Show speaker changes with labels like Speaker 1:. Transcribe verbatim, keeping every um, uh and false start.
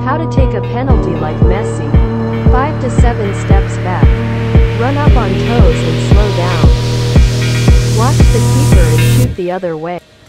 Speaker 1: How to take a penalty like Messi. five to seven steps back. Run up on toes and slow down. Watch the keeper and shoot the other way.